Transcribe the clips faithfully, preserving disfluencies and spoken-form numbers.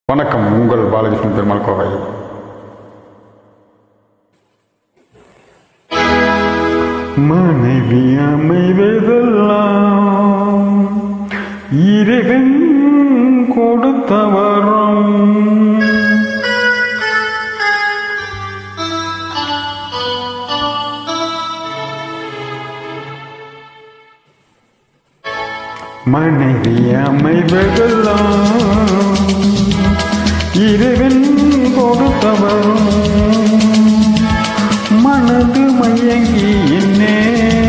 வணக்கம். உங்கள் பாலகிருஷ்ணன் பெருமாள் கோவை. மனைவி அமைவதெல்லாம் இறைவன் கொடுத்தவரும் மனைவி அமைவதெல்லாம் இறைவன் கொடுத்தவரும் மனது மயங்கி என்னே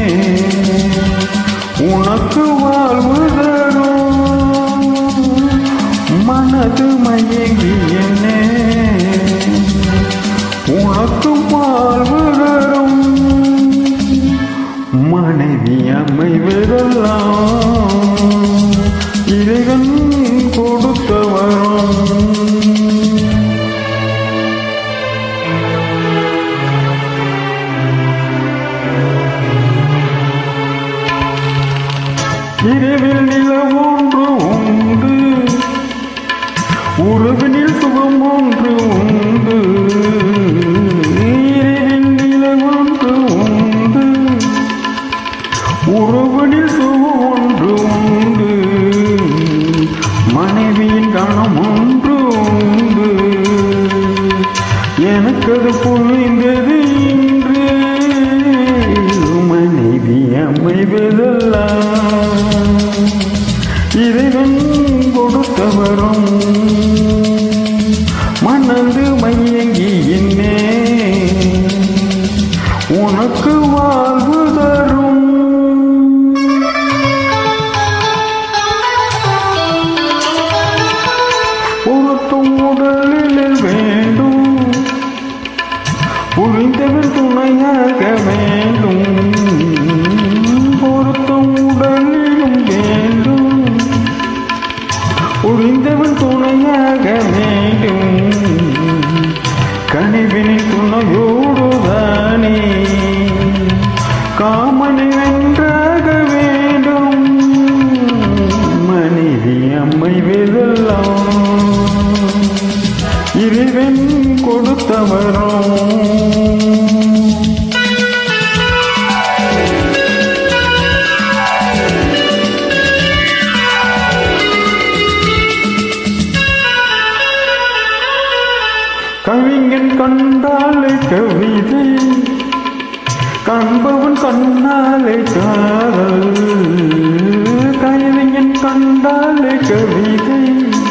உனக்கு வாழ்வு தரும். மனது மயங்கி என்னே உனக்கு வாழ்வு தரும். மனைவி அமைவதெல்லாம் இறைவன் கொடுத்தவரும் இரவில் நிலம் ஒன்று உண்டு, உறவினில் சுகம் ஒன்று உண்டு. இரவில் நிலம் ஒன்று உண்டு, உறவினில் சுகம் ஒன்று உண்டு. மனைவியின் கணம் ஒன்று உண்டு, எனக்கு அது புரிந்தது இன்று. மனைவி அமைவதெல்லாம் இறைவன் கொடுத்தவரும் மனது மயங்கி என்னே உனக்கு வாழ்வு தரும். பொருத்தம் உடலில் வேண்டும், புரிந்தவன் துணையாக வேண்டும். பொருத்தம் உடலிலும் வேண்டும், புரிந்தவன் துணையாக வேண்டும். கனிவினின் துணையோடுதானே காமனை வென்றாக வேண்டும். மனைவி அமைவதெல்லாம் இறைவன் கொடுத்தவரும் கவிஞன் கண்டாலே கவிதை, காண்பவன் கண்ணாலே காதல். கவிஞன் கண்டாலே கவிதை,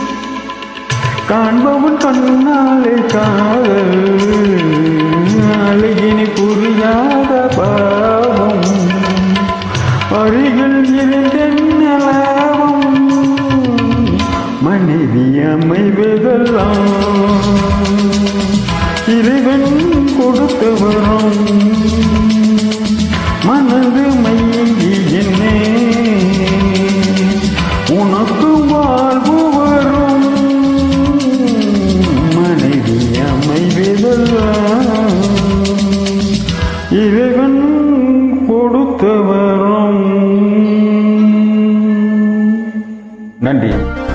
காண்பவன் கண்ணாலே காதல். அழகினி புரியாத பாவம் அருகில் இருந்தென்ன லாபம். மனைவி அமைவதெல்லாம் இறைவன் கொடுத்தவரும் மனது மயங்கி என்னே உனக்கு வாழ்வு வரும். மனைவி அமைவதெல்லாம் இறைவன் கொடுத்தவரும். நன்றி.